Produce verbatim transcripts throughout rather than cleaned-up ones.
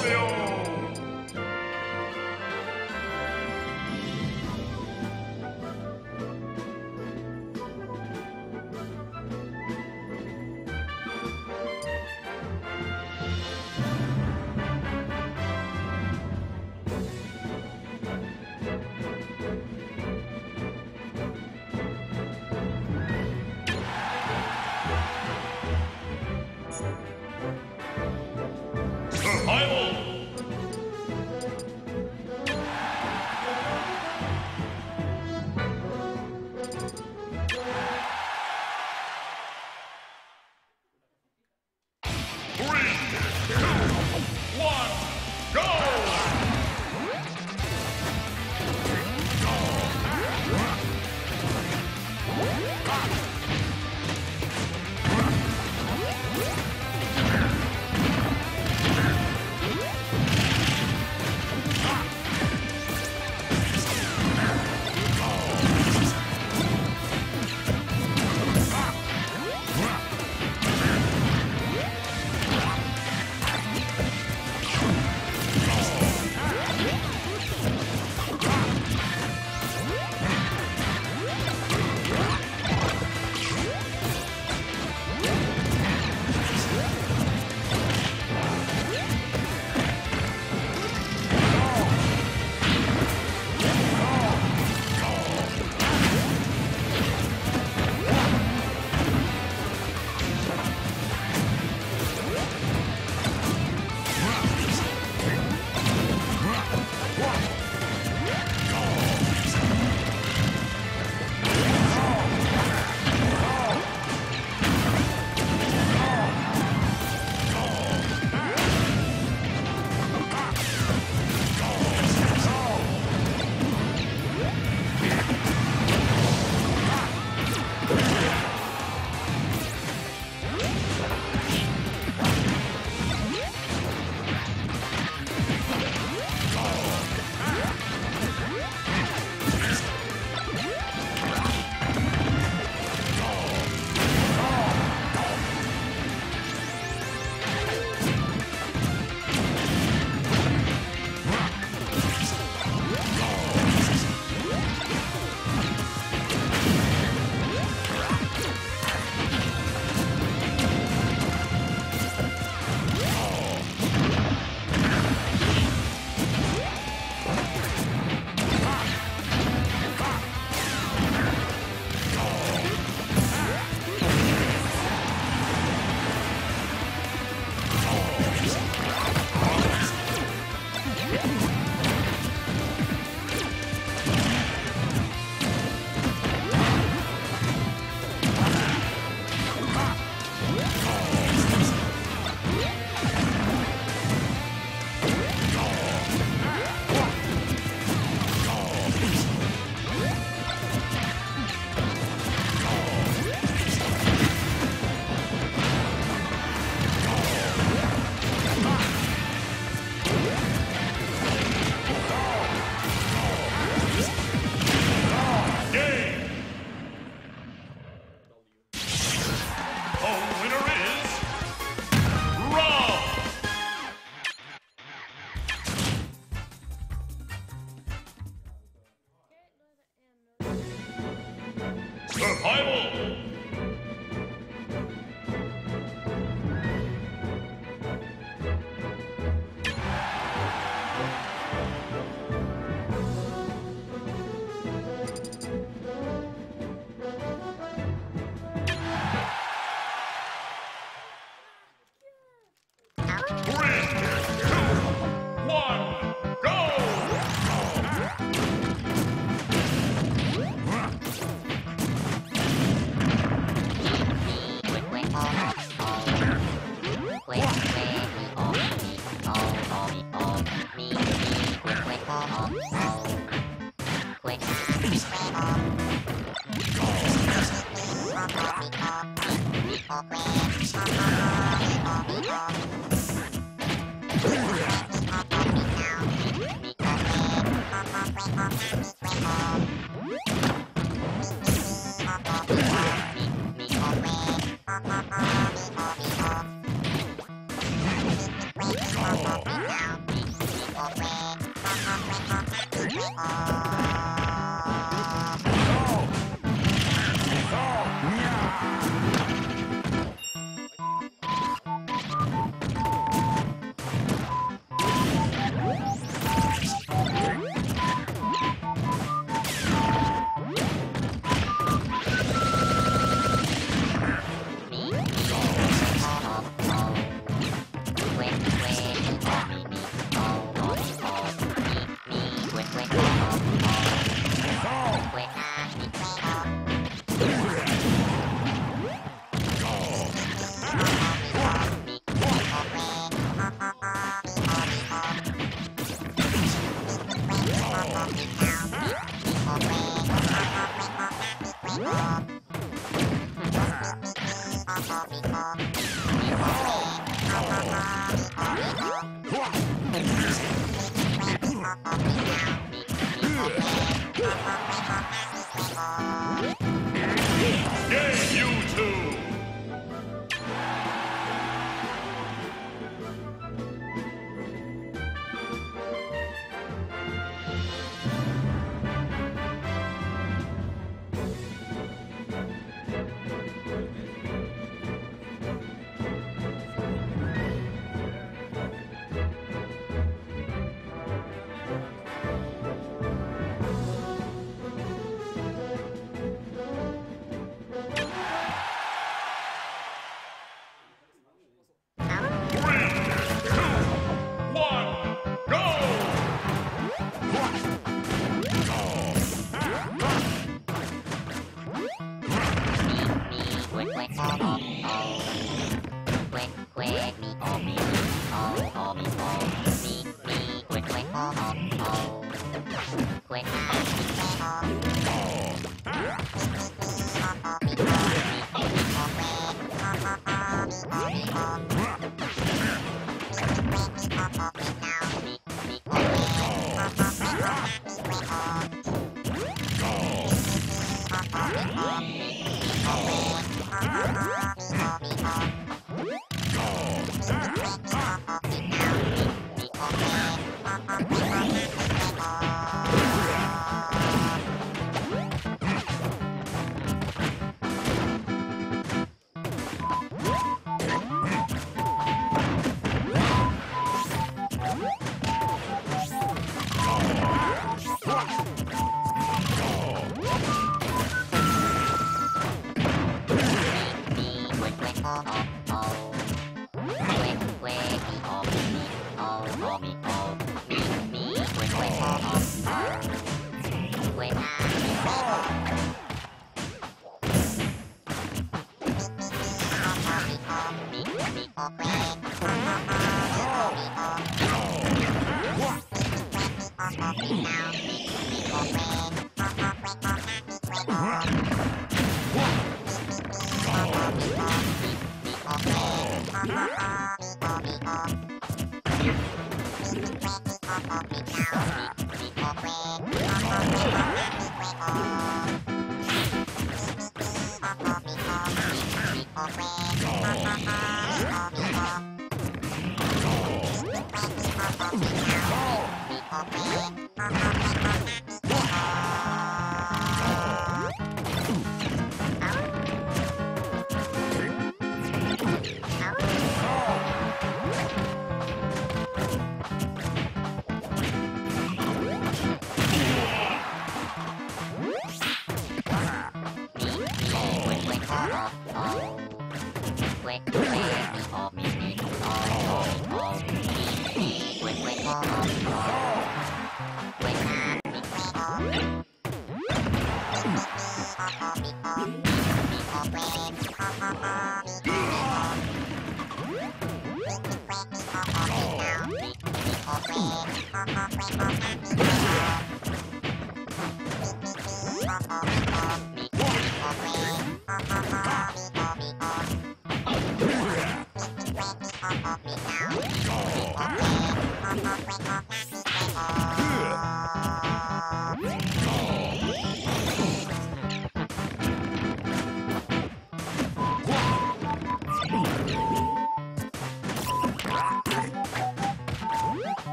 Survival! Oh.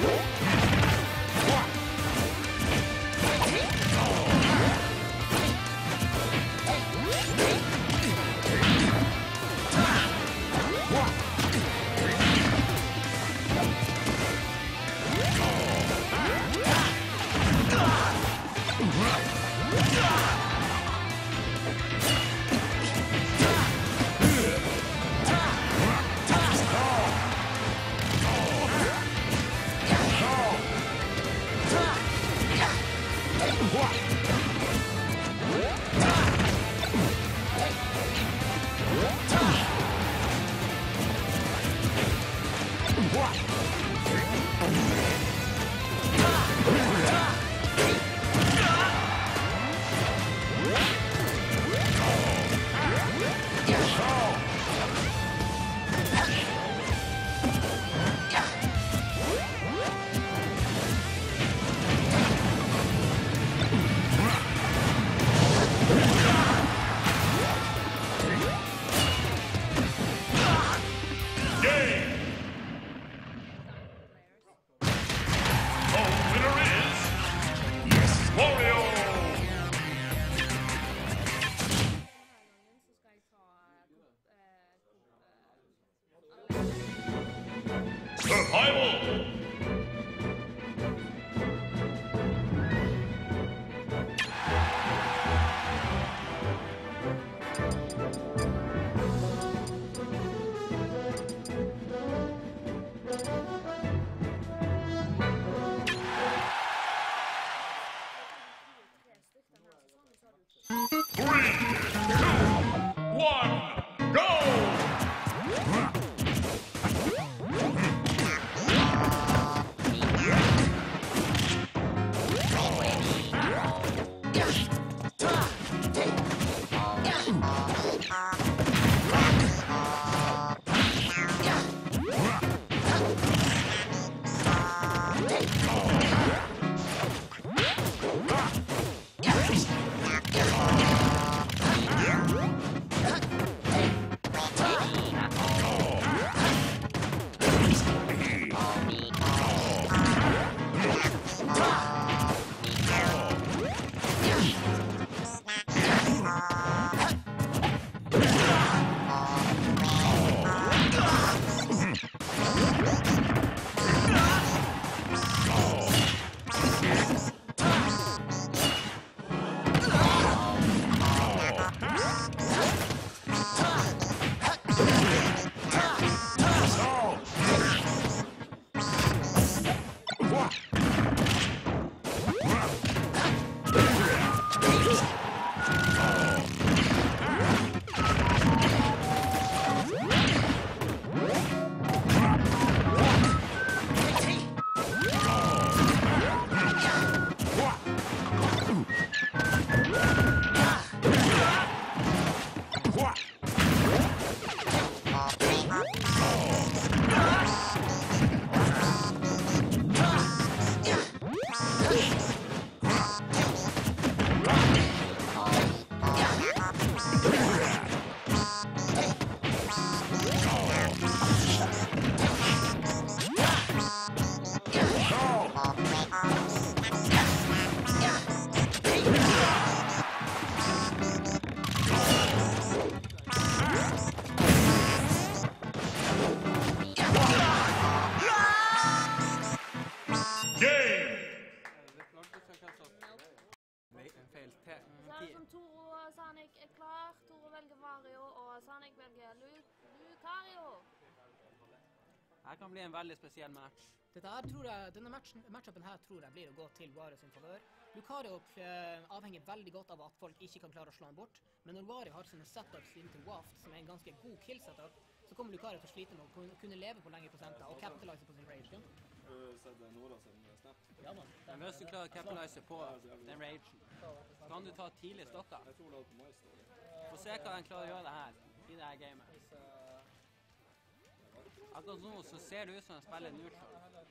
Det kan bli en veldig spesiell match. Dette her tror jeg, denne matchen, matchupen her tror jeg blir å gå til Wario sin favør. Lucario eh, avhenger veldig godt av at folk ikke kan klare å slå han bort, men når Wario har sine setups inn til Waft, som er en ganske god kill-setup, så kommer Lucario til å slite med å kunne, kunne leve på lengre prosenter og capitalise på sin rage. Har du sett Nora sin snap? Ja, man. Men hvis du klarer å capitalize på den ragen, så kan du ta tidlig stokker. Jeg tror det er på meg står. Få se hva den klarer å gjøre det her, i det her gamet. Akkurat nå så ser det ut som den spiller neutral.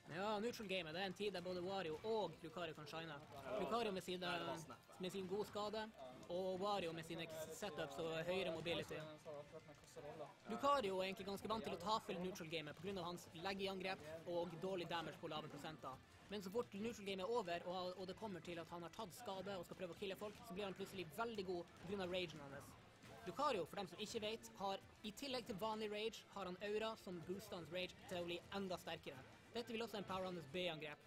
Ja, neutral game, det er en tid der både Wario og Lucario kan shine. Lucario med, sine, med sin gode skade, og Wario med sine setups og høyere mobility. Lucario er egentlig ganske vant til å ta full neutral game på grunn av hans legge-angrep og dårlig damage på lave prosenter. Men så fort neutral game er over, og, og det kommer til at han har tatt skade og skal prøve å kille folk, så blir han plutselig veldig god på grunn av ragen hans. Lucario, for dem som ikke vet, har i tillegg til vanlig rage, har han aura som booster hans rage til å bli enda sterkere. Dette vil også empower hans B-angrep.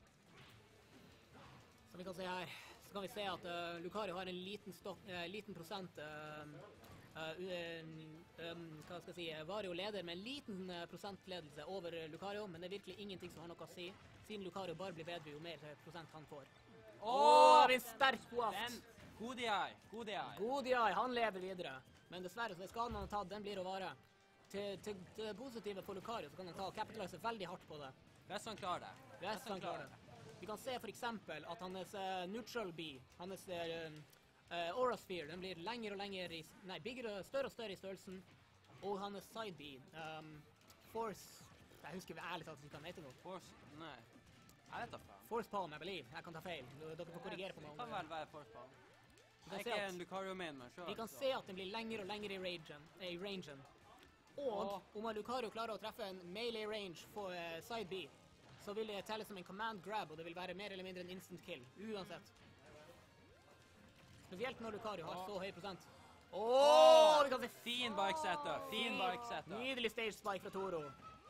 Som vi kan se her, så kan vi se at uh, Lucario har en liten, stopp, uh, liten prosent uh, uh, um, hva skal jeg si, Wario leder med en liten uh, prosentledelse over uh, Lucario, men det er virkelig ingenting som har noe å si, siden Lucario bare blir bedre jo mer prosent han får. Åh, oh, det er en sterk waft! Godei, Godei. Godei, han lever videre. Men dessverre, så er skaden han har tatt, den blir å vare. Til, til, til det positive for Lucario, så kan han ta og capitalise veldig hardt på det. Hvis han klarer det. Hvis han klarer det. Vi kan se for eksempel at hans uh, neutral B, hans uh, uh, aura sphere, den blir lenger og lenger i, nei, bigger, større og større i størrelsen. Og hans side B, um, force, jeg husker vi ærlig talt ikke hva han heter nå. Force, nei. Jeg vet da faen. Force palm, jeg believe. Jeg kan ta feil. Dere får korrigere på meg. Det kan vel være force palm. Jeg er ikke en Lucario-main, men selv. Vi kan se at den blir lenger og lenger i rangen. I rangen. Og om Lucario klarer å treffe en melee range på uh, side B, så vil det telle som en command grab, og det vil være mer eller mindre en instant kill, uansett. Spesielt når Lucario har så høy prosent. Åh, vi kan se fin bike setup, fin bike setup. Nydelig stage spike fra Toro.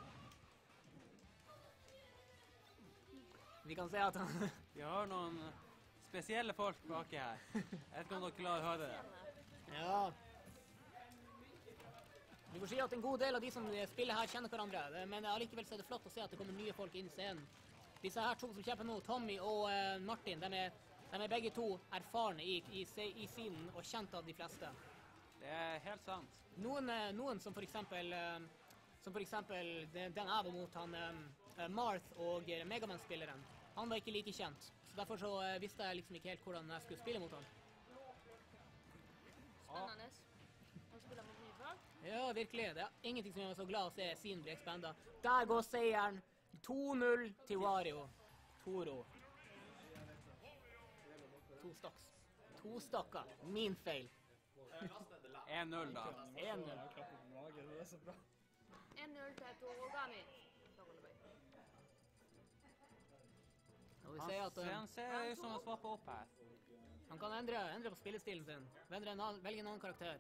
Vi kan se at han... Vi har noen spesielle folk baki her. Jeg vet ikke om dere klarer å høre det. Ja. Vi får si at en god del av de som spiller her kjenner hverandre, men allikevel så er det flott å se at det kommer nye folk inn i scenen. Disse her to som kjemper nå, Tommy og uh, Martin, de er, de er begge to erfarne i, i, i scenen og kjent av de fleste. Det er helt sant. Noen, uh, noen som for eksempel, uh, som for eksempel den, den jeg var mot, han uh, Marth og uh, Megaman-spilleren, han var ikke like kjent. Så derfor så uh, visste jeg liksom ikke helt hvordan jeg skulle spille mot han. Spennende. Han spiller mot nye folk. Ja, virkelig. Det er ingenting som gjør meg så glad å se scenen bli expanda. Der går seieren. to null til Wario. Toro. To stokks. To stokker. Min feil. en null da. en null. en null til Toro Gami. Og vi ser at uh, Han ser ut som å swappe opp her. han kan endre, endre på spillestilen sin. Velge en, annen- velge en annen karakter.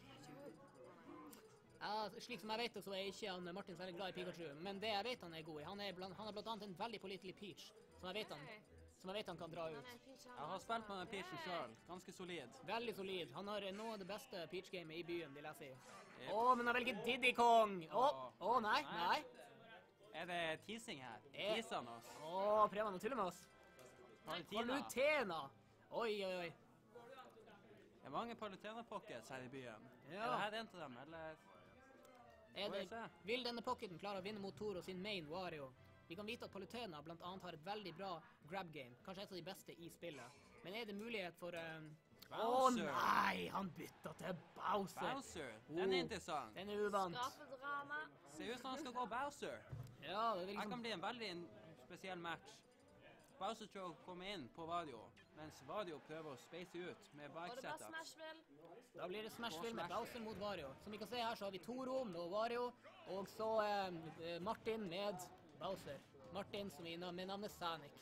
Ja, slik som jeg vet det, så er ikke han Martin særlig glad i Pikachu, men det jeg vet han er god i, han er blant, han er blant annet en veldig pålitelig Peach, som jeg vet han, som jeg vet han kan dra ut. Jeg har spilt med den Peachen selv, ganske solid. Veldig solid. Han har noe av det beste Peach-gamet i byen, vil jeg si. Yep. Åh, men han velger Diddy Kong! Åh, åh, nei, nei. Er det teasing her? Eh. Teaser han oss? Åh, prøver han å tulle med oss? Palutena. Palutena! Oi, oi, oi. Det er mange Palutena-pockets her i byen. Ja. Er det her en til dem, eller? Er Får vi det, se. vil denne pocketen klare å vinne mot Toro sin main Wario? Vi kan vite at Palutena blant annet har et veldig bra grab game, kanskje et av de beste i spillet. Men er det mulighet for... Um... Åh Bowser. nei, han bytta til Bowser. Bowser, den er Oh, interessant. Den er uvant. Skapedrama. Ser ut som han skal gå Bowser. Ja, det er Her liksom... kan bli en veldig en spesiell match. Bowser tror å komme inn på Wario, mens Wario prøver å space ut med Og bike det blir setups. Smashville. Da blir det Smashville med Smash. Bowser mot Wario. Som vi kan se her, så har vi Toro med Wario, og så eh, Martin med Bowser. Martin som vi med navnet Sonic.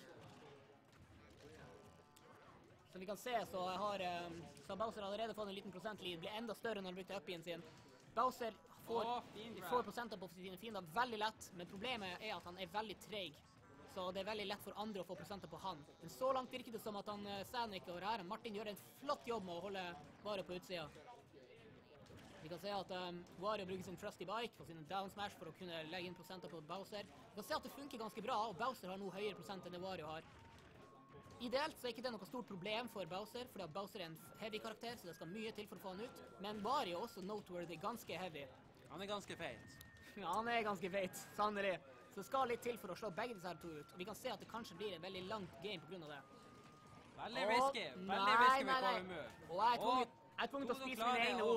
Som vi kan se, så har, eh, så har Bowser allerede fått en liten prosentlid, blir enda større når han brukte up-in sin. Bowser får, Åh, fin grab. får prosenter på sine fiender veldig lett, men problemet er at han er veldig treg. Så det er veldig lett for andre å få prosenter på han. Men så langt virker det som at han, eh, Sonic og her, Martin gjør en flott jobb med å holde Wario på utsida. Vi kan se at um, Wario bruker sin trusty bike og sin down smash for å kunne legge inn prosenter på Bowser. Vi kan se at det funker ganske bra, og Bowser har nå høyere prosent enn det Wario har. Ideelt så er ikke det noe stort problem for Bowser, fordi at Bowser er en heavy karakter, så det skal mye til for å få han ut. Men Wario er også noteworthy, ganske heavy. Han er ganske feit. Ja, han er ganske feit, sannelig. Så det skal litt til for å slå begge disse her to ut. Og vi kan se at det kanskje blir en veldig langt game på grunn av det. Veldig Åh, risky. Veldig nei, risky nei, med nei. Power-move. Og jeg er tvunget, jeg er tvunget til å spise mine egne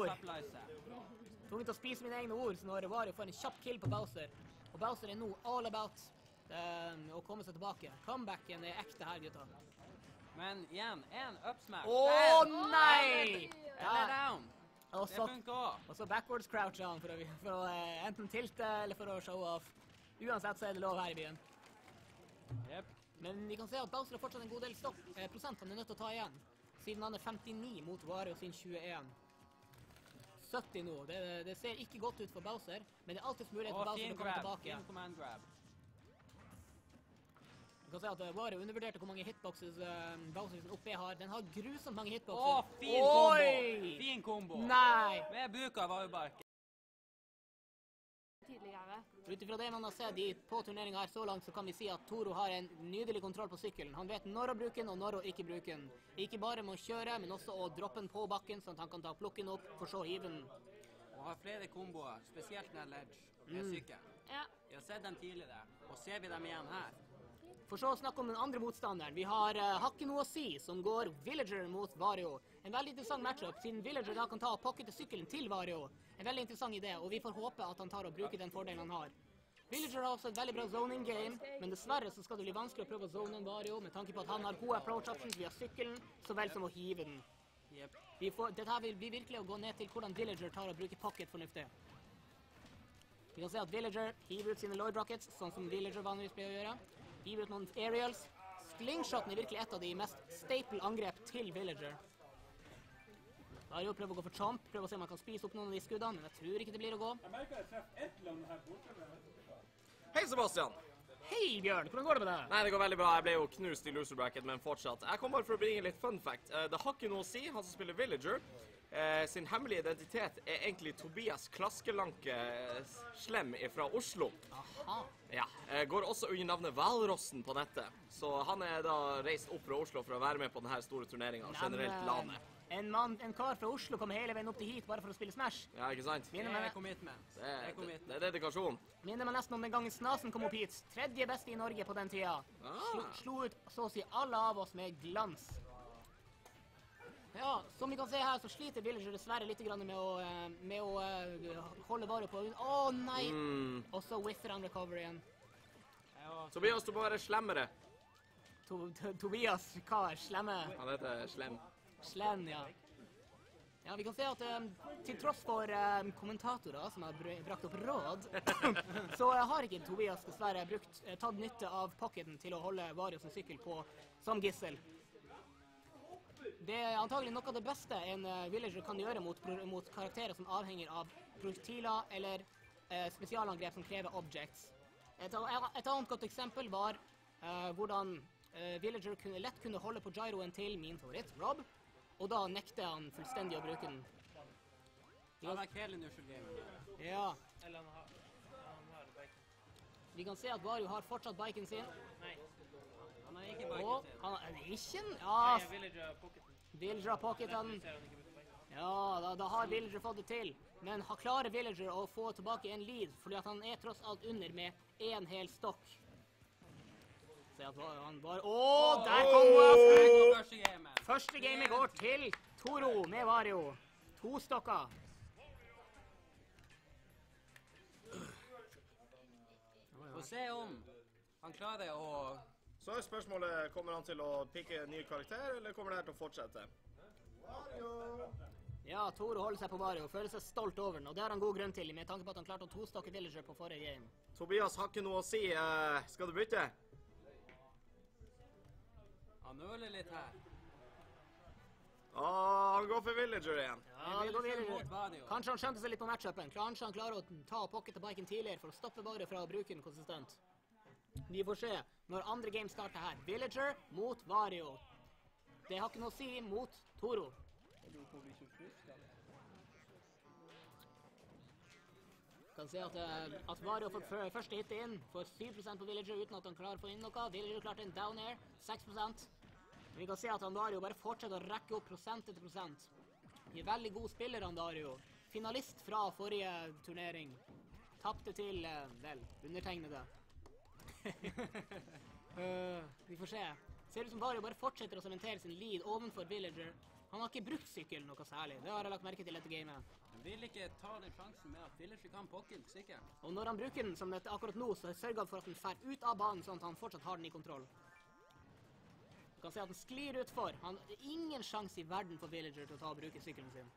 ord. Tvunget til å spise mine egne ord, så når Wario får en kjapp kill på Bowser. Og Bowser er nå all about um, å komme seg tilbake. Comebacken er ekte her, gutta. Men igjen, en up smash. Åh, Der! nei! Eller down. Og Det så, funker også. og så backwards crouch han for å, for å eh, enten tilte eller for å show off. Uansett så er det lov her i byen. Jep. Men vi kan se at Bowser har fortsatt en god del stopp, eh, prosent han er nødt til å ta igjen. Siden han er femtini mot Wario sin tjueen. sytti nå. Det, det ser ikke godt ut for Bowser, men det er alltid mulighet for Og Bowser fin å komme grab. tilbake. Fin command grab. Vi kan se at uh, Wario undervurderte hvor mange hitboxes uh, Bowser sin oppe har. Den har grusomt mange Å, hitboxer. fin Oi! kombo! Fin kombo. Nei! Med bruk av Wario-barken. Tidligere. Ut ifra det man har sett i, på turneringen her så langt, så kan vi si at Toro har en nydelig kontroll på sykkelen. Han vet når å bruke den og når å ikke bruke den. Ikke bare med å kjøre, men også å droppe den på bakken, sånn at han kan ta plukken opp, for så å hive den. Og har flere komboer, spesielt den ledge med Mm. sykkel. Ja. Vi har sett dem tidligere, og ser vi dem igjen her. For så å snakke om den andre motstanderen. Vi har uh, Hakke noe å si, som går Villager mot Wario. En veldig interessant matchup, siden Villager da kan ta og pockete sykkelen til Wario. En veldig interessant idé, og vi får håpe at han tar og bruker den fordelen han har. Villager har også et veldig bra zoning game, men dessverre så skal det bli vanskelig å prøve å zone en Wario, med tanke på at han har gode approach options via sykkelen, så vel som å hive den. Jep. Vi får, dette her vil bli virkelig å gå ned til hvordan Villager tar og bruker pocket fornuftig. Vi kan se at Villager hiver ut sine Lloyd Rockets, sånn som Villager vanligvis pleier å gjøre. Hiver ut noen aerials. Slingshoten er virkelig et av de mest staple angrep til Villager. Wario prøver å gå for chomp, prøver å se om han kan spise opp noen av de skuddene, men jeg tror ikke det blir å gå. Jeg merker jeg treffer et eller annet her borte. men jeg vet ikke hva. Hei, Sebastian. Hei, Bjørn! Hvordan går det med deg? Nei, det går veldig bra. Jeg ble jo knust i loser bracket, men fortsatt. Jeg kom bare for å bringe litt fun fact. Uh, det har ikke noe å si, han som spiller Villager. Uh, sin hemmelige identitet er egentlig Tobias Klaskelanke uh, Slem fra Oslo. Aha. Ja, uh, går også under navnet Valrossen på nettet. Så han er da reist opp fra Oslo for å være med på denne store turneringen, og generelt Neimen, landet. En mann, en kar fra Oslo kommer hele veien opp til hit bare for å spille Smash. Ja, ikke sant? Det Minner er meg, commitment. Det Det er, er det, commitment. det er dedikasjon. minner meg nesten om den gangen Snasen kom opp hit. Tredje beste i Norge på den tida. Slo, Ah. slo ut så å si alle av oss med glans. Ja, som vi kan se her, så sliter Villager dessverre litt grann med å, eh, med å eh, holde vare på. Å nei! Mm. Og så whiffer han recoveryen. Ja, Tobias, du må være slemmere. To, to, Tobias, hva er slemme? Han heter Slem. Slem, ja. Ja, vi kan se at eh, til tross for eh, kommentatorer som har br brakt opp råd, så eh, har ikke Tobias dessverre brukt, eh, tatt nytte av pocketen til å holde Wario sin sykkel på som gissel. Det er antagelig noe av det beste en uh, Villager kan gjøre mot, pro- mot karakterer som avhenger av projektiler eller eh, spesialangrep som krever objects. Et, a- et annet godt eksempel var eh, hvordan eh, Villager kunne, lett kunne holde på gyroen til min favoritt, Rob, og da nekter han fullstendig å bruke den. han er hele neutral gamer. Ja, Eller han har, han har bacon. vi kan se at Wario har fortsatt biken sin, Nei, Han har ikke og biken sin. han er ikke en... Ja, jeg vil ikke ha pocketen. Villager har pocketen. Jeg ser han ikke bruker bacon. Ja, da, da har Villager fått det til. Men har klarer Villager å få tilbake en lead, fordi at han er tross alt under med en hel stokk. Se at va- han bare... Åh, der kom Wario! På første gamet. Første gamet går til Toro med Wario. To stokker. Få se om han klarer å... Så er spørsmålet, kommer han til å pikke en ny karakter, eller kommer det her til å fortsette? Ja, Toro holder seg på Wario og føler seg stolt over den, og det har han god grunn til, med tanke på at han klarte å tostokke Villager på forrige game. Tobias har ikke noe å si. Eh, skal du bytte? Han nøler litt her. Åh, han går for Villager igjen. Ja, det går Villager mot Villager. Wario. Kanskje han skjønte seg litt på matchupen. Kanskje han klarer å ta pocket biken tidligere for å stoppe Wario fra å bruke den konsistent. Vi får se når andre game starter her. Villager mot Wario. Det har ikke noe å si mot Toro. Kan se at, eh, at Wario får fø- første hit inn, får syv prosent på Villager uten at han klarer å få inn noe. Villager klarte en down air, seks prosent. Men vi kan se at han Wario bare fortsetter å rekke opp prosent etter prosent. Han er veldig god spiller, han Wario. Finalist fra forrige turnering. Tappte til, eh, vel, undertegnede. uh, vi får se. Ser ut som Wario bare fortsetter å sementere sin lead ovenfor Villager. Han har ikke brukt sykkel noe særlig. Det har jeg lagt merke til dette gamet. Han vil ikke ta den sjansen med at Villager kan pokke sikkert. Og når han bruker den som dette akkurat nå, så sørger han for at den fer ut av banen, sånn at han fortsatt har den i kontroll. Du kan se at den sklir utfor. Han har ingen sjanse i verden for Villager til å ta og bruke sykkelen sin.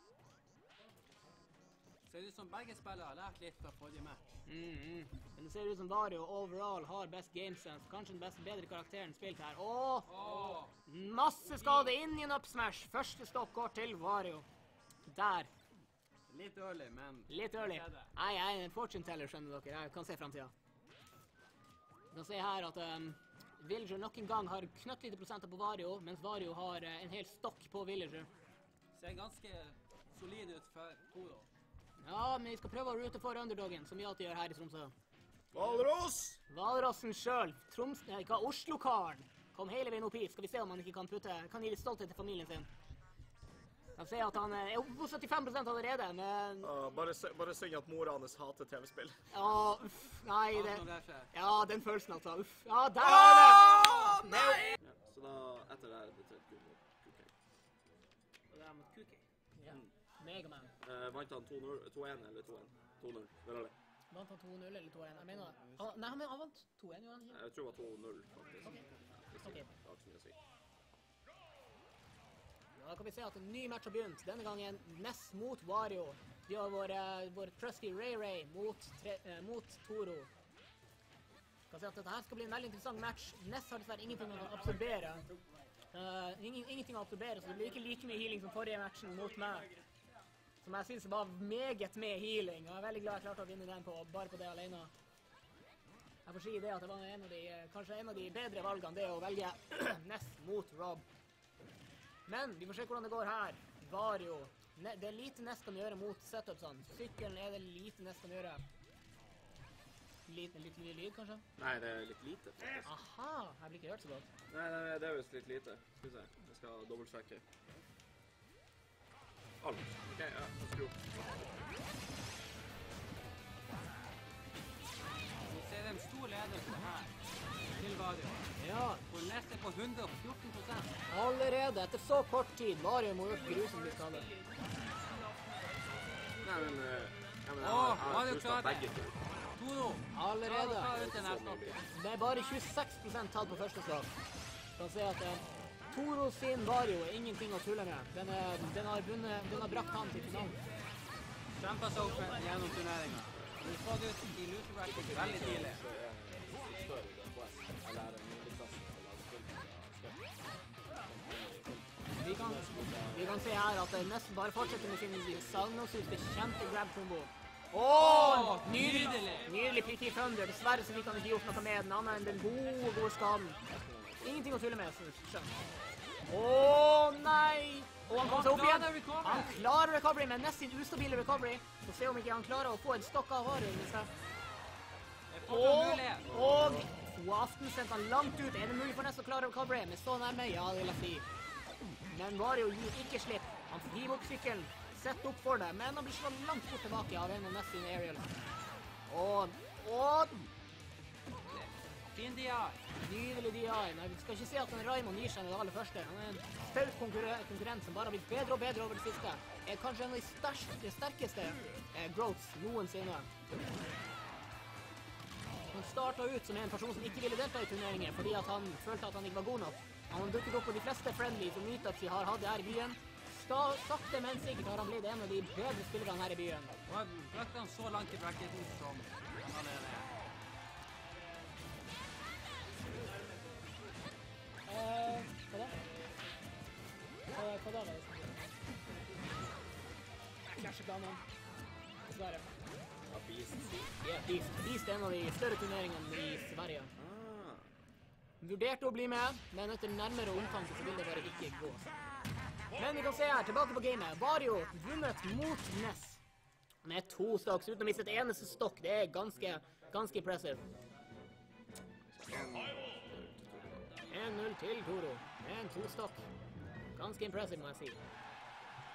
Ser ut som begge spillere har lært litt fra forrige match. Mm, mm. Men det ser ut som Vario overall har best gamesense. Kanskje den best bedre karakteren spilt her. Åh! Åh! Masse skade inn i en upsmash. Første stopp går til Vario. Der. Litt early, men... Litt early. Nei, jeg er en fortune teller, skjønner dere. Jeg kan se fremtiden. Du kan se her at um, Villager nok en gang har knøttlite prosenter på Vario, mens Vario har uh, en hel stokk på Villager. Ser ganske solid ut for Toro. Ja, men vi skal prøve å rute for underdogen, som vi alltid gjør her i Tromsø. Valros! Valrossen selv, Troms... Nei, ikke Oslo-karen. Kom hele veien opp hit. Skal vi se om han ikke kan putte... Kan gi litt stolthet til familien sin. Jeg ser at han er oppe på syttifem prosent allerede, men... Uh, bare, bare syng at mora hans hater TV-spill. Ja, uff, nei, det... Alt når det skjer. Ja, den følelsen altså, uff. Ja, der er det! Åh, nei! Ja, så da, etter det her, det er et gull mot Kukai. Og det er mot Kuki. Ja, Megaman. Eh, vant han to null, to én eller to én? to null, vel alle? Vant han to null eller to én? Jeg mener... Han, nei, men han vant to én, jo han ikke? Jeg tror det var to null, faktisk. Ok. Det Ok. er ikke så mye å si. Da kan vi se at en ny match har begynt. Denne gangen Ness mot Wario. Vi har vår, uh, vår trusty Ray Ray mot, tre, uh, mot Toro. Vi kan se at dette her skal bli en veldig interessant match. Ness har dessverre ingenting å absorbere. Uh, ingen, ingenting å absorbere, så det blir ikke like mye healing som forrige matchen mot meg. Som jeg synes var meget med healing. Og jeg er veldig glad jeg klarte å vinne den på, bare på det alene. Jeg får si det at det var en av de, kanskje en av de bedre valgene, det å velge Ness mot Rob. Men vi får se hvordan det går her. Vario. Ne det er lite Ness kan gjøre mot setupsene. Sykkelen er det lite Ness kan gjøre. Lite, litt mye lyd, kanskje? Nei, det er litt lite, faktisk. Aha, jeg blir ikke hørt så godt. Nei, nei, det er vist litt lite. Skal vi se, jeg skal dobbeltsjekke. Alt. Ok, ja, så skru opp. Vi ser en stor ledelse her til Vario. Ja, Hvor Ness er på hundre og fjorten prosent. allerede etter så kort tid. Vario må ut grusen bli skadet. Nei, men... eh, ja, men jeg Åh, har- jeg har Mario pustet klarer det. begge to. Toro! Allerede. Ja, ta ut den her stoppen. Det er bare tjueseks prosent tatt på første slag. Du kan se at eh, Toro sin Vario er ingenting å tulle med. Den, er, den, har, bunnet, den har brakt han til finalen. Kjempet seg opp gjennom turneringen. Vi får det ut i loserbracket veldig tidlig. Vi kan, vi kan se her at det nesten bare fortsetter med sin sagnomsuste kjente grab combo. Åh, nydelig, nydelig. nydelig P T Thunder. Dessverre så fikk han ikke gjort noe med den, annet enn den gode, gode skaden. Ingenting å tulle med, så skjønn. Åh, nei! Og han kom seg opp igjen. Han klarer recovery, men nesten ustabile recovery. Så se om ikke han klarer å få en stokk av varer inni seg. Og, og Aften sendte han langt ut. Er det mulig for Ness å klare recovery? Men så nærme, ja, det vil jeg si. Men Vario gir ikke slipp. Han får hive opp sykkelen, sette opp for det, men han blir slått langt bort tilbake av en av Ness sine aerials. Og, og... Fin D I. Nydelig D I. Nei, vi skal ikke si at han Raimond gir seg med det aller første. Han er en staut konkurre- konkurrent som bare har blitt bedre og bedre over det siste. Er kanskje en av de sterk- de sterkeste eh, growths noensinne. Han startet ut som en person som ikke ville delta i turneringer fordi at han følte at han ikke var god nok. Han har dukket opp på de fleste friendlies og meetups vi har hatt her i byen. Sta sakte, men sikkert har han blitt en av de bedre spillerne her i byen. Og jeg brukte han så langt i bracketen som han er det. Eh, hva da? Eh, hva da var det? Jeg klarer ikke planene. Dessverre. Ja, Beast. Ja, Beast. Beast er en av de større turneringene i Sverige. Ah. Vurderte å bli med, men etter nærmere omtanke så vil det bare ikke gå. Men vi kan se her, tilbake på gamet. Vario vunnet mot Ness. Med to stokks, uten å miste et eneste stokk. Det er ganske, ganske impressive. en null til Toro. Med en to stokk. Ganske impressive, må jeg si.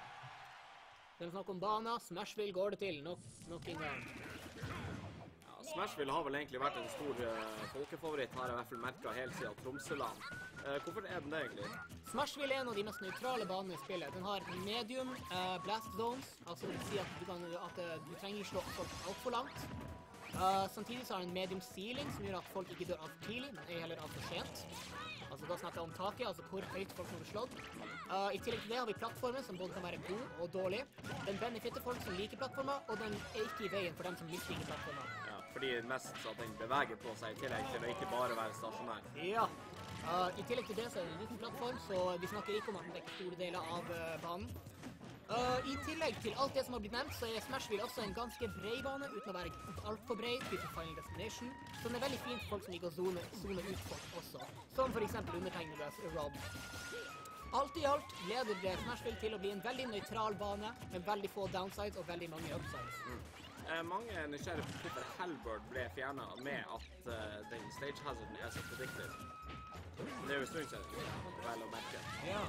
Det er snakk om baner. Smashville går det til nok, nok en gang. Ja, Smashville har vel egentlig vært en stor uh, folkefavoritt, har jeg i hvert fall merket helt siden Tromsøland. Uh, hvorfor er den det egentlig? Smashville er en av de mest nøytrale banene i spillet. Den har medium uh, blast zones, altså det vil si at du, kan, at, uh, du trenger ikke slå folk alt for langt. Uh, samtidig så har den medium ceiling, som gjør at folk ikke dør alt tidlig, men er heller alt for sent. Altså da snakker jeg om taket, altså hvor høyt folk må bli slått. Uh, I tillegg til det har vi plattformen, som både kan være god og dårlig. Den benefitter folk som liker plattformer, og den er ikke i veien for dem som misliker plattformer. Ja, fordi mest så at den beveger på seg i tillegg til å ikke bare være stasjonær. Ja. Uh, I tillegg til det så er det en liten plattform, så vi snakker ikke om at den dekker store deler av uh, banen. Uh, I tillegg til alt det som har blitt nevnt, så er Smashville også en ganske bred bane, uten å være alt for bred, type Final Destination. Så den er veldig fin for folk som liker å zone, zone ut folk også, som for eksempel undertegnedes Rob. Alt i alt leder det Smashville til å bli en veldig nøytral bane, med veldig få downsides og veldig mange upsides. Mm. Eh, mange er nysgjerrige på hvorfor Halberd ble fjernet med at uh, den stage hazarden er så predicted. Det er jo stund siden, vel å merke. Ja.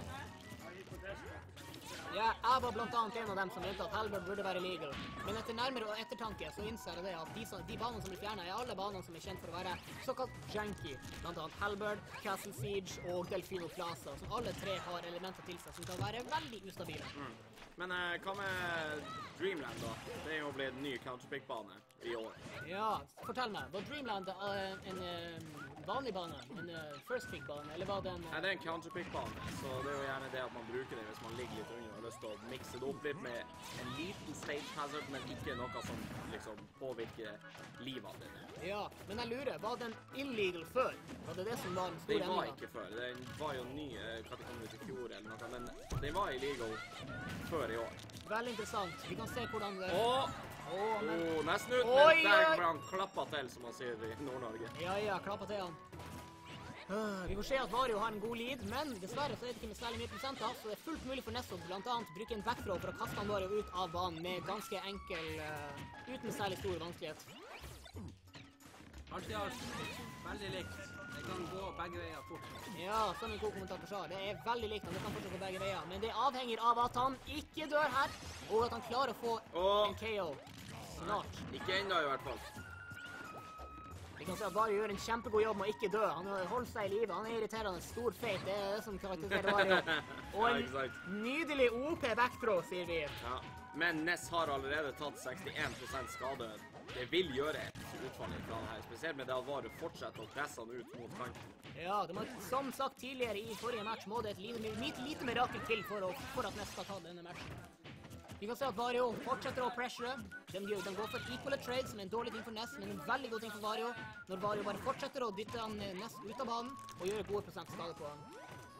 Ja, jeg var blant annet en av dem som mente at Halberd burde være legal. Men etter nærmere ettertanke så innser jeg det at de, de banene som blir fjernet er alle banene som er kjent for å være såkalt janky. Blant annet Halberd, Castle Siege og Delfino Plaza, som alle tre har elementer til seg som kan være veldig ustabile. Mm. Men eh, hva med Dreamland da? Det er jo blitt en ny counterpick-bane i år. Ja, fortell meg, var Dreamland uh, en uh, vanlig bane, en uh, first pick-bane, eller var det en... Uh... Nei, det er en counterpick-bane, så det er jo gjerne det at man bruker det hvis man ligger litt under og har lyst til å mikse det opp litt med en liten stage hazard, men ikke noe som liksom påvirker livet ditt. Ja, men jeg lurer, var den illegal før? Var det det som var den store endringen? Den var endringen? ikke før, den var jo ny, hva det kom ut i fjor eller noe, men den var illegal før i år. Veldig interessant, vi kan se hvordan det... Åh! Åh, men... Oh, nesten ut, Oi, men der oi. ble han klappet til, som man sier i Nord-Norge. Ja, ja, klappa til han. Uh, vi får se at Vario har en god lead, men dessverre så er det ikke med særlig mye prosenter, så det er fullt mulig for Nesso blant annet bruke en backthrow for å kaste han Vario ut av banen med ganske enkel, uh, uten særlig stor vanskelighet. Alt i alt, veldig likt. Det kan gå begge veier fort. Ja, som en god kommentator sa, det er veldig likt, og det kan fortsatt gå begge veier, men det avhenger av at han ikke dør her, og at han klarer å få Åh. en K O snart. Ikke enda i hvert fall. Vi kan se at Vario gjør en kjempegod jobb med å ikke dø. Han holder seg i livet. Han er irriterende, stor feit. Det er det som karakteriserer Vario. Og Ja, en ikke sant. nydelig O P backthrow, sier vi. Ja, men Ness har allerede tatt sekstien prosent skade. Det vil gjøre et utfall fra det her, spesielt med det at Vario fortsetter å presse han ut mot kanten. Ja, det må, som sagt tidligere i forrige match, må det et lite, lite, lite mirakel til for, å, for at Ness skal ta denne matchen. Vi kan se at Vario fortsetter å pressure. Den, den går for equal trade, som er en dårlig ting for Ness, men en veldig god ting for Vario. Når Vario bare fortsetter å dytte han Ness ut av banen og gjøre gode prosent skade på han.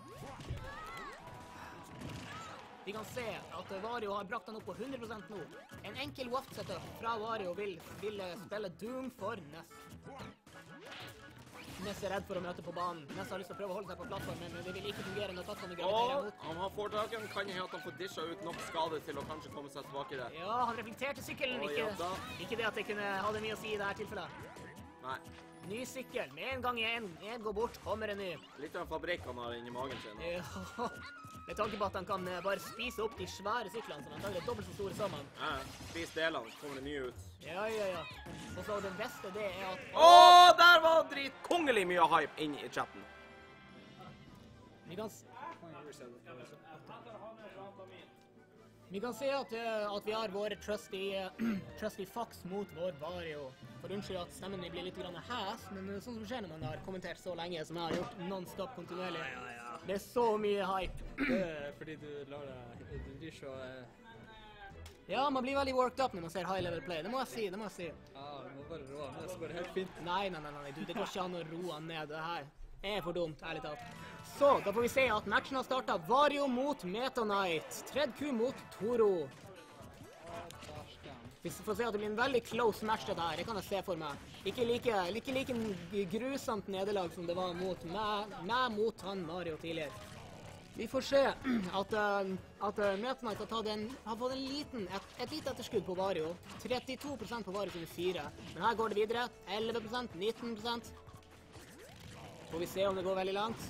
Vi kan se at Vario har brakt han opp på hundre prosent nå. En enkel waft setup fra Vario vil, vil spille Doom for Ness. Ness er redd for å møte på banen. Ness har lyst til å prøve å holde seg på plattformen, men det vil ikke fungere når plattformen graviterer Og mot. han har foretaken, kan jo at han får disha ut nok skade til å kanskje komme seg tilbake i det. Ja, han reflekterte sykkelen, Å, ikke, ja da. ikke det at det kunne ha det mye å si i dette tilfellet. Nei, Ny sykkel, med en gang en, en går bort, kommer en ny. litt av en fabrikk han har inni magen sin. Ja, med tanke på at han kan eh, bare spise opp de svære syklene, som antagelig er dobbelt så store som han. Ja, spis delene, så kommer det nye ut. Ja, ja, ja. Og så det beste det er at... Åh, der var dritkongelig mye hype inn i chatten. Vi kan, s- vi kan se at, eh, at vi har vår trusty, eh, trusty Fox mot vår Vario. For unnskyld at stemmen min blir litt grann hæs, men det er sånn som skjer når man har kommentert så lenge som jeg har gjort non-stop kontinuerlig. Det er så mye hype. Det er fordi du lar deg... Du blir så... eh, Ja, man blir veldig worked up når man ser high level play. Det må jeg si, det må jeg si. Ja, du må bare roe ned, så går det helt fint. Nei, nei, nei, nei, du, det går ikke an å roe han ned. Det her er for dumt, ærlig talt. Så, da får vi se at matchen har startet. Vario mot Meta Knight. Tred Q mot Toro. Vi får se at det blir en veldig close match dette her, det kan jeg se for meg. Ikke like, ikke like grusomt nederlag som det var mot meg, meg mot han Mario tidligere. Vi får se at, uh, at uh, Meta Knight har, tatt en, har fått en liten, et, et lite etterskudd på Vario. trettito prosent på Vario sine fire. Men her går det videre. elleve prosent, nitten prosent. Får vi se om det går veldig langt.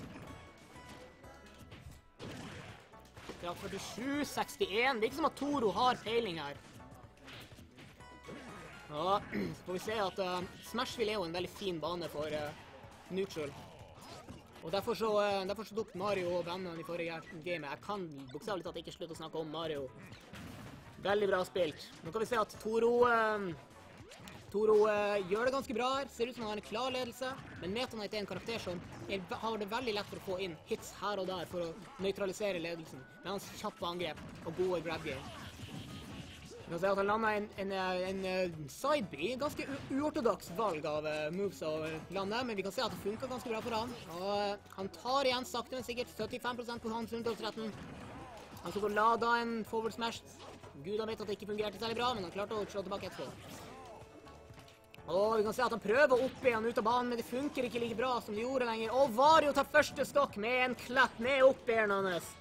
førtisju, sekstien. Det er ikke som at Toro har peiling her. Ja, så får vi se at uh, Smashville er jo en veldig fin bane for uh, neutral. Og derfor så, uh, derfor så tok Mario og vennene i forrige game. Jeg kan bokstavelig tatt ikke slutte å snakke om Mario. Veldig bra spilt. Nå kan vi se at Toro, uh, Toro uh, gjør det ganske bra her. Ser ut som han har en klar ledelse. Men Meta Knight er en karakter som er, har det veldig lett for å få inn hits her og der for å nøytralisere ledelsen. Med hans kjappe angrep og gode grab game. Vi kan se at han landet en, en, en, en sidebee, ganske uortodoks valg av uh, moves å lande, men vi kan se at det funker ganske bra for han. Og uh, han tar igjen sakte, men sikkert syttifem prosent på hans rundholdsretten. Han skal gå lada en forward smash. Gud, han vet at det ikke fungerte særlig bra, men han klarte å slå tilbake etterpå. Og vi kan se at han prøver opp igjen ut av banen, men det funker ikke like bra som det gjorde lenger. Og Wario tar første stokk med en klapp ned opp igjen hans.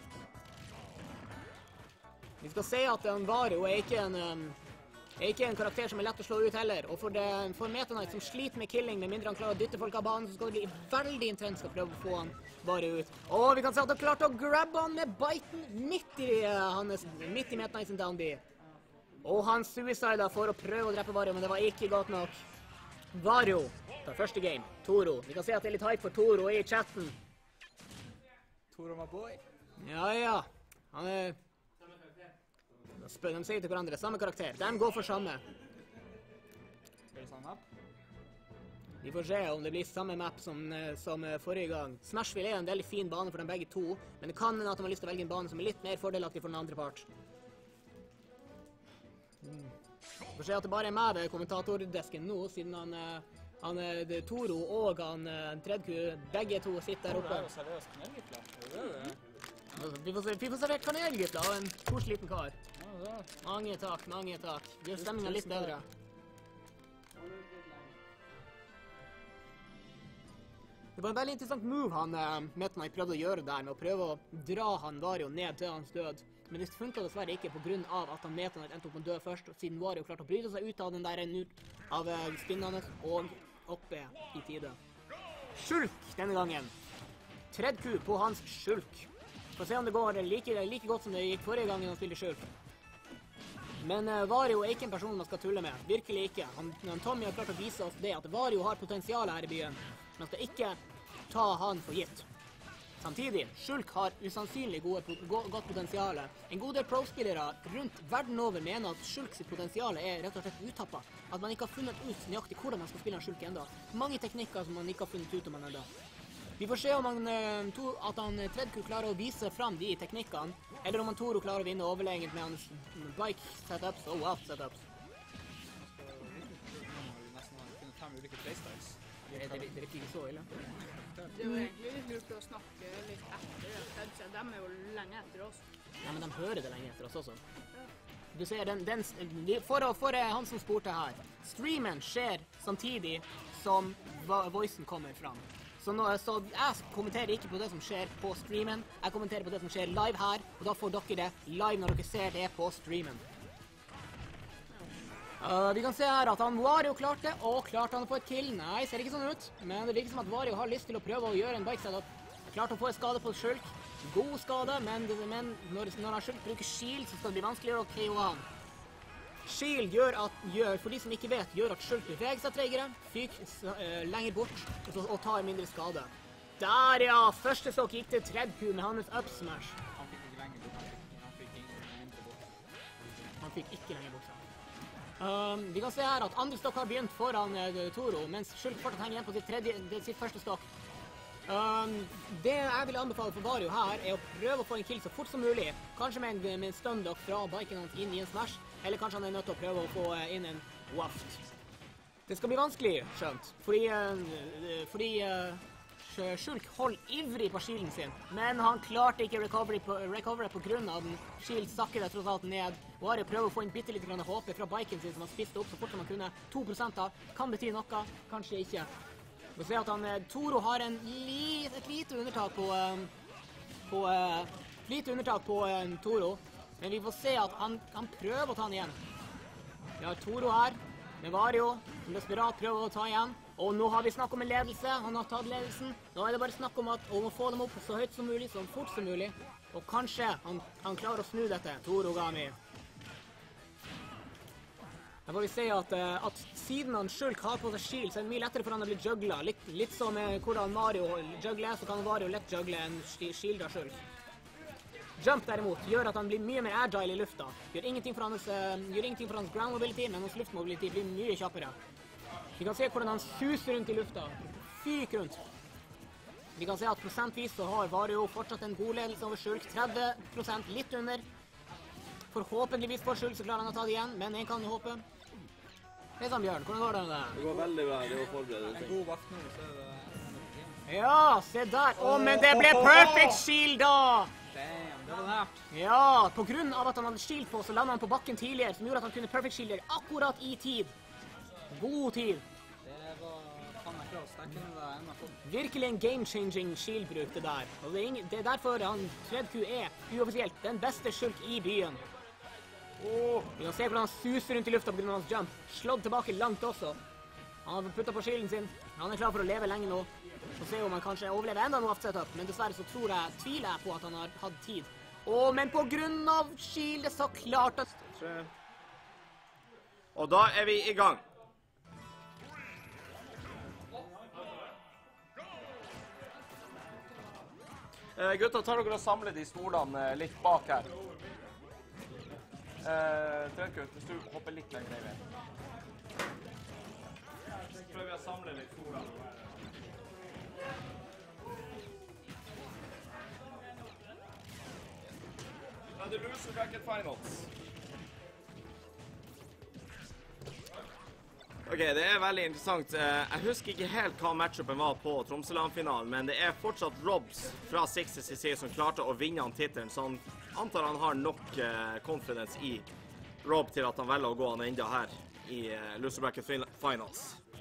Vi skal se at um, Wario er ikke, en, um, er ikke en karakter som er lett å slå ut heller. Og for, det, for Meta Knight som sliter med killing, med mindre han klarer å dytte folk av banen, så skal det bli veldig intenst å prøve å få han Wario ut. Og vi kan se at han klarte å grabbe han med biten midt i, uh, hans, midt i Meta Knight sin downby. Og han suicida for å prøve å drepe Wario, men det var ikke godt nok. Wario tar første game. Toro. Vi kan se at det er litt hype for Toro i chatten. Toro my boy. Ja, ja. Han er... De sier til hverandre, samme karakter. De går for samme. Blir det samme map? Vi får se om det blir samme map som, som forrige gang. Smashville er en veldig fin bane for dem begge to, men det kan hende at de har lyst til å velge en bane som er litt mer fordelaktig for den andre part. Mm. Vi får se at det bare er meg ved kommentatordesken nå, siden han, han det, Toro og han Tredku, begge to sitter der oppe. Det er jo seriøst knellgifla. Det er det. Vi får, vi får servert kanelgifla av en koselig liten kar. Mange takk, mange takk. Det gjør stemningen litt bedre. Det var en veldig interessant move han uh, Meta Knight prøvde å gjøre der, med å prøve å dra han Wario ned til hans død. Men det funket dessverre ikke på grunn av at han Meta Knight endte opp med å dø først, siden Wario klarte å bryte seg ut av den der av uh, spinnene og oppe i tide. Skjulk denne gangen. Tredku på hans skjulk. For å se om det går like, like godt som det gikk forrige gangen han spilte skjulk. Men uh, Wario er ikke en person man skal tulle med. Virkelig ikke. Han, han Tommy har klart å vise oss det, at Wario har potensial her i byen. Man skal ikke ta han for gitt. Samtidig, skjulk har usannsynlig gode, go, godt potensial. En god del pro-spillere rundt verden over mener at skjulk sitt potensial er rett og slett uttappet. At man ikke har funnet ut nøyaktig hvordan man skal spille en skjulk enda. Mange teknikker som man ikke har funnet ut om han enda. Vi får se om han, to, at han Tredku klarer å vise fram de teknikkene, eller om han Toro klarer å vinne overlegent med hans bike setups og wow setups. Nesten kunne fem ulike playstyles. Det er ikke så ille. Det er jo egentlig litt lurt å snakke litt etter Tedse. De er jo lenge etter oss. Ja, men de hører det lenge etter oss også. Du ser, den, den, for, for han som spurte her, streamen skjer samtidig som voicen kommer fram. Så, nå, så jeg kommenterer ikke på det som skjer på streamen, jeg kommenterer på det som skjer live her, og da får dere det live når dere ser det på streamen. Uh, vi kan se her at han Wario klarte, og klarte han å få et kill? Nei, ser ikke sånn ut, men det virker som at Wario har lyst til å prøve å gjøre en bike setup. Klarte å få en skade på skjulk, god skade, men, men når, når han skjulk bruker shield, så skal det bli vanskeligere å K O han. Shield gjør at, gjør, for de som ikke vet, gjør at skjulk beveger seg tregere, fyk uh, lenger bort, og, og tar mindre skade. Der ja, første stokk gikk til Tredku med hans up smash. Han fikk ikke lenger bort. Han fikk ikke mindre bort. Han fikk ikke lenger bort. Um, vi kan se her at andre stokk har begynt foran uh, Toro, mens skjulk fortsatt henger igjen på sitt, tredje, det, sitt første stokk. Um, det jeg vil anbefale for Wario her er å prøve å få en kill så fort som mulig. Kanskje med en, med en stunlock fra biken hans inn i en smash, eller kanskje han er nødt til å prøve å få inn en waft. Det skal bli vanskelig, skjønt, fordi, uh, fordi uh, Skjulk holder ivrig på shielden sin, men han klarte ikke recovery på, recovery på grunn av den. Shield sakker det tross alt ned. Wario prøver å få en bitte litt grann H P fra biken sin som han spiste opp så fort som han kunne. to prosent av. Kan bety noe, kanskje ikke. Vi ser at han, Toro har en li, et lite undertak på, på, lite undertak på um, Toro, men vi får se at han, han prøver å ta han igjen. Vi har Toro her, med Wario, som desperat prøver å ta igjen. Og nå har vi snakk om en ledelse, han har tatt ledelsen. Nå er det bare snakk om, at, om å få dem opp så høyt som mulig, så fort som mulig. Og kanskje han, han klarer å snu dette, Toro Gami. Her får vi se at, uh, at siden han Shulk har på seg shield, så er det mye lettere for han å bli jugglet. Litt, litt som uh, hvordan Mario juggler, så kan Mario lett juggle en shield av Shulk. Jump derimot gjør at han blir mye mer agile i lufta. Gjør ingenting for hans, uh, gjør ingenting for hans ground mobility, men hans luftmobility blir mye kjappere. Vi kan se hvordan han suser rundt i lufta. Fyk rundt. Vi kan se at prosentvis så har Wario fortsatt en god ledelse over Shulk. tretti prosent litt under. Forhåpentligvis for Shulk så klarer han å ta det igjen, men en kan jo håpe. Hei sann, Bjørn. Hvordan går det med det? Det går veldig bra. Det går forberedt. En god vakt nå, så er det... Ja, se der. Å, men det ble perfect shield da! Damn, det var nært. Ja, på grunn av at han hadde shield på, så landet han på bakken tidligere, som gjorde at han kunne perfect shielder akkurat i tid. God tid. Det var faen meg close. Der kunne det enda fått. Virkelig en game-changing shield-bruk det der. Og det er, ingen, det er derfor han Thread Q er uoffisielt den beste Shulk i byen. Oh, vi kan se hvordan han suser rundt i lufta på grunn av hans jump. Slått tilbake langt også. Han har puttet på shielden sin. Han er klar for å leve lenge nå. Så se om han kanskje overlever enda noe setup. Men dessverre så tror jeg, tviler jeg på at han har hatt tid. Åh, men på grunn av shieldet så klart at... Og da er vi i gang. Eh, gutta, tar dere og samler de stolene litt bak her. Eh, Trønkut, hvis du hopper litt lenger ned. Så prøver jeg å samle litt stolene. Da er det loser bracket finals. Ok, det er veldig interessant. Jeg husker ikke helt hva matchupen var på Tromsøland-finalen, men det er fortsatt Robs fra sixty C C som klarte å vinne han titelen, så han antar han har nok uh, confidence i Rob til at han velger å gå han enda her i uh, loser bracket finals.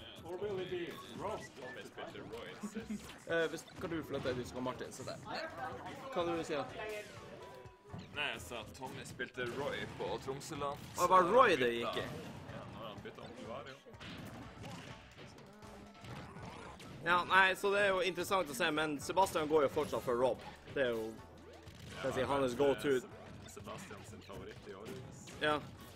Uh, hvis, kan du flytte deg, du skal Martin, så der. Hva du vil si? Nei, jeg sa at Tommy spilte Roy på Tromsøland. Det var Roy det gikk i. Ja, når han bytte om til Wario. Ja, nei, så det er jo interessant å se, men Sebastian går jo fortsatt for Rob. Det er jo, skal jeg si, hans go-to. Sebastian sin favoritt i året. Ja.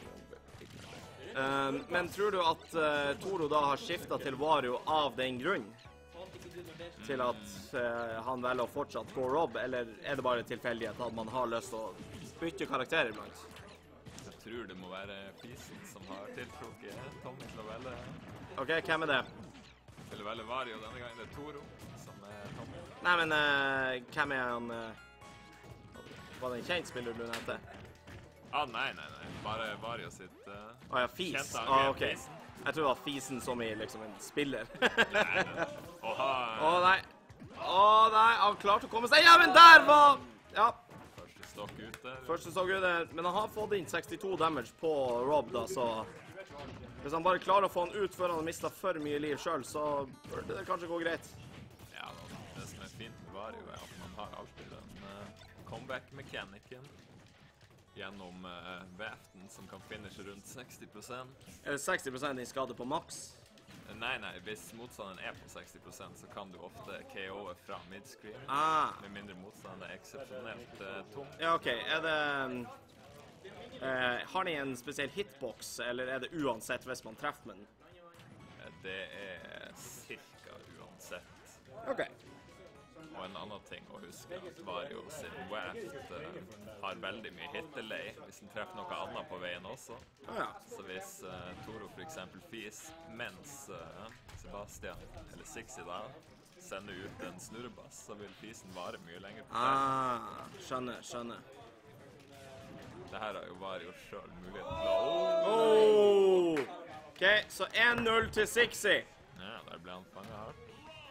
Um, men tror du at uh, Toro da har skiftet til Wario av den grunn? Til at uh, han velger å fortsatt gå Rob, eller er det bare tilfeldighet at man har lyst til å bytte karakterer iblant? Jeg tror det må være Fisen som har tiltrukket Tommy til å velge. Ok, hvem er det? Jeg vil velge Wario denne gangen. Det er Toro som er Tommy. Nei, men uh, hvem er han? Uh, var det en kjent spiller du nevnte? Ah, nei, nei, nei. Bare Wario sitt uh, Å ah, ja, Fis. kjente Ah, angrep ok. Fisen. Jeg tror det var Fisen som er liksom en spiller. Nei, nei. Å ha... Å nei. Å nei, han klarte å komme seg. Ja, men der var... Ja. Første stokk ute. Første stokk ute. Men han har fått inn sekstito damage på Rob da, så... Hvis han bare klarer å få han ut før han har mistet for mye liv selv, så burde det kanskje gå greit. Ja, det som er fint med Wario er at man har alltid den uh, comeback-mekanikken gjennom uh, veften som kan finishe rundt seksti prosent. Er det seksti prosent i skade på maks? Uh, nei, nei, hvis motstanderen er på seksti prosent, så kan du ofte K O-e fra midscreen. Ah. Med mindre motstanderen er eksepsjonelt uh, tom. Ja, ok. Er det... Uh, har ni en spesiell hitbox, eller er det uansett hvis man treffer med den? Uh, det er cirka uansett. Ok. Og en annen ting å huske er at Wario sin waft uh, har veldig mye hit-delay hvis den treffer noe annet på veien også. Ah, ja. Så hvis uh, Toro for eksempel fis mens uh, Sebastian eller Sixi da sender ut en snurrebass, så vil fisen vare mye lenger på treffer. Ah, skjønner, skjønner. Det her har jo Wario selv muligheten til å... Oh! Ok, så en null til Sixi. Ja, der ble han fanget hardt.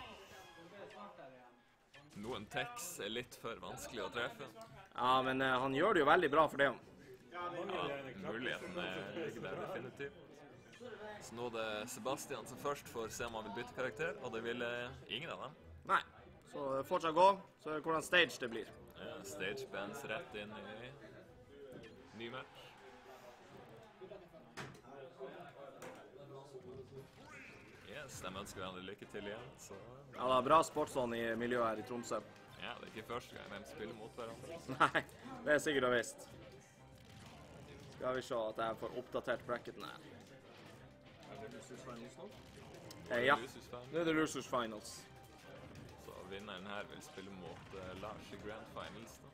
Noen tekst er litt for vanskelig å treffe. Ja, men uh, han gjør det jo veldig bra for det. Ja, muligheten ligger der definitivt. Så nå er det Sebastian som først får se om han vil bytte karakter, og det vil uh, ingen av dem. Nei, så fortsatt gå, så er det hvordan stage det blir. Ja, stage bands rett inn i ny match. Yes, de ønsker hverandre lykke til igjen, så... Ja, det er bra sportsånd i miljøet her i Tromsø. Ja, det er ikke første gang de spiller mot hverandre. Nei, det er sikkert og visst. Skal vi se at jeg får oppdatert bracketen her. Eh, ja, Losers final. det er det Losers Finals. Så vinneren her vil spille mot uh, Lars i Grand Finals da.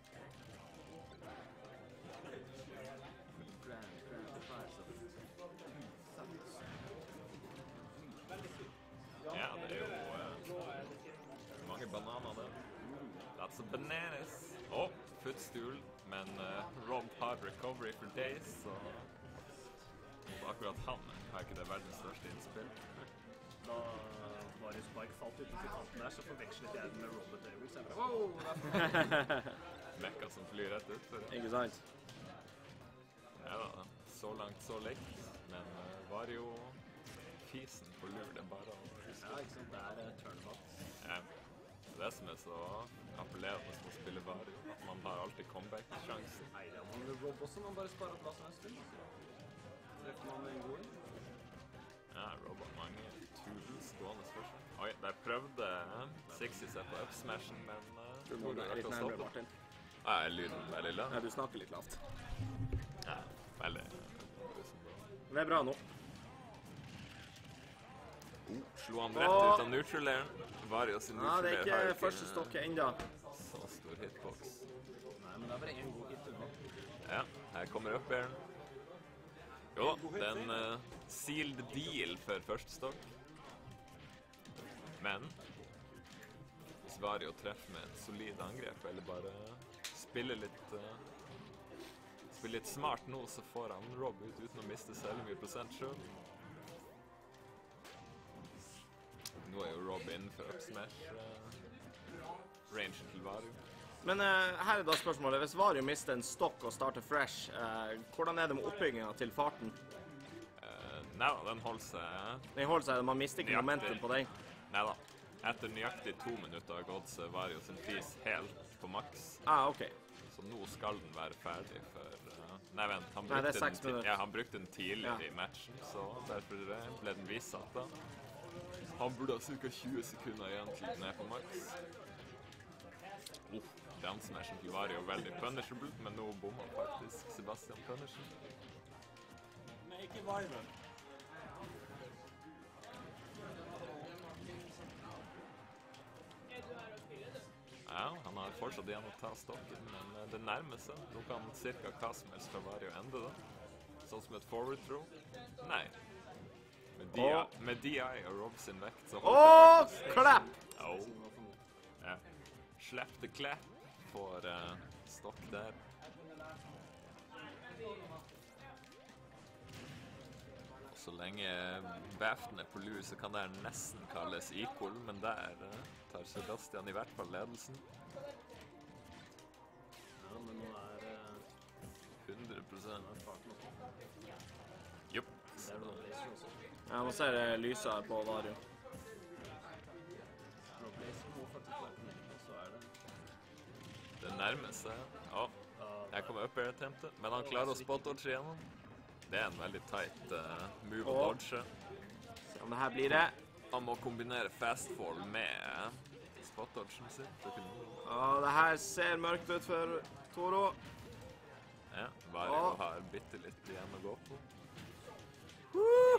Ja, det er jo uh, mange bananer det. That's a bananas. Åh, oh, footstool, men uh, Rob har recovery for days, så akkurat han har ikke det verdens største innspill. Da var det Spike falt utenfor kanten der, så forvekslet jeg den med Robert Davis. Wow! Mekka som flyr rett ut for det. Ikke sant? Ja da, så langt så likt, men uh, var jo fisen på lur, det bare å huske. Ja, ikke sant, det er uh, turnabout. Ja, det som er så appellerende med å spille Vario, at man har alltid comeback-sjansen. Nei, det er man Rob også, man bare sparer plassen en stund. Treffer man en god inn. Ja, Rob har mange tools gående for seg. Oi, der prøvde Sixi seg på up-smashen, men uh, Du må være litt nærmere, Martin. Ja, er lyden veldig lav? Ja, du snakker litt lavt. Ja, veldig. Det er bra nå. Oh, slo han rett ut av neutraleren. Vario sin Ja, det er neutraler har ikke første stokket enda. så stor hitbox. Nei, men det er bare en god hit unna. Ja, her kommer up-airen. Jo da, det er en uh, sealed deal for første stokk. Men hvis Vario treffer med et solid angrep, eller bare spiller litt, uh, spiller litt smart nå, så får han Rob ut uten å miste særlig mye prosent selv. Nå er jo Rob innenfor up-smash uh, rangen til Vario. Men uh, her er da spørsmålet, hvis Vario mister en stokk og starter fresh, uh, hvordan er det med oppbyggingen til farten? Uh, nei da, den holder seg... Den holder seg, man mister ikke momentum på den. Nei da. Etter nøyaktig to minutter har gått så Vario sin pris helt på maks. Ah, ok. Så nå skal den være ferdig for... Uh, nei, vent, han Nei, det brukte, er seks den, minutter. ja, han brukte den tidligere Ja. i matchen, så derfor uh, ble den vissatt da. Han burde ha cirka tjue sekunder igjen til den er på maks. Oh, down-smashen til Vario er veldig punishable, men nå bommer faktisk Sebastian punishen. Men ikke viben. Ja, han har fortsatt igjen å ta stokken, men uh, det nærmer seg. Nå kan cirka hva som helst fra Vario ende da. Sånn som et forward throw. Nei. Med D I, Åh. med D I og Rob sin vekt, så Åh, faktisk... klapp! Oh. Ja. Slepp the clap for uh, stokk der. Og så lenge Baften er på lur, så kan det her nesten kalles equal, men der uh, tar Sebastian i hvert fall ledelsen. Ja, men nå er uh, hundre prosent. farten oppe. Jupp. Det er noe Blazer også. Ja, nå ser jeg lyset her på Vario. Rob Blazer må faktisk være på nett, og så er det... Det nærmer seg. Ja, jeg kommer opp i attemptet, men han klarer å spot-dodge igjennom. Det er en veldig tight uh, move å Åh. dodge. Se om det her blir det. Han må kombinere fastfall med uh, spot-dodgen sin. for å kunne- Ja, det her ser mørkt ut for Toro. Ja, Vario Åh. har bitte litt igjen å gå på. Uh!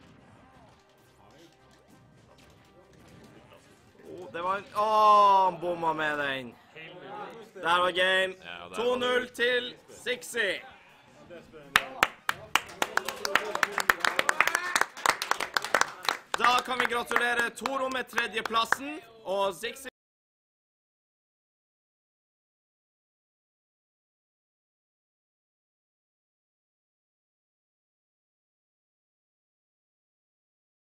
Oh, det var... Åh, han bomma med den. Der var game. Ja, og der to var det- null til Sixi. Da kan vi gratulere Toro med tredjeplassen, og Sixi